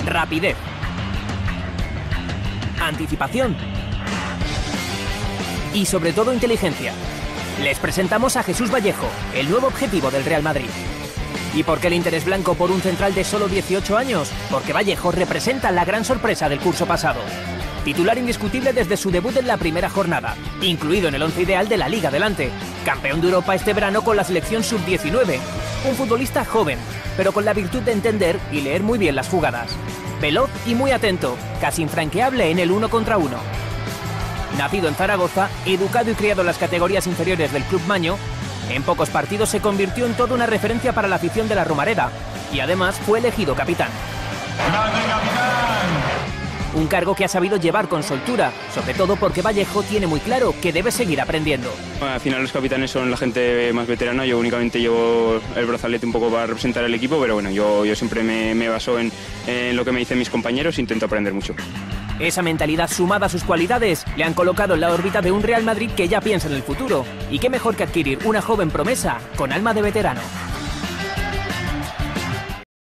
rapidez, anticipación y sobre todo inteligencia. Les presentamos a Jesús Vallejo, el nuevo objetivo del Real Madrid. ¿Y por qué el interés blanco por un central de solo 18 años? Porque Vallejo representa la gran sorpresa del curso pasado. Titular indiscutible desde su debut en la primera jornada, incluido en el once ideal de la Liga Adelante. Campeón de Europa este verano con la selección sub-19. Un futbolista joven, pero con la virtud de entender y leer muy bien las jugadas. Veloz y muy atento, casi infranqueable en el 1 contra 1. Nacido en Zaragoza, educado y criado en las categorías inferiores del Club Maño, en pocos partidos se convirtió en toda una referencia para la afición de la Romareda y además fue elegido capitán. Un cargo que ha sabido llevar con soltura, sobre todo porque Vallejo tiene muy claro que debe seguir aprendiendo. Al final los capitanes son la gente más veterana, yo únicamente llevo el brazalete un poco para representar al equipo, pero bueno, yo siempre me baso en lo que me dicen mis compañeros e intento aprender mucho. Esa mentalidad sumada a sus cualidades le han colocado en la órbita de un Real Madrid que ya piensa en el futuro. Y qué mejor que adquirir una joven promesa con alma de veterano.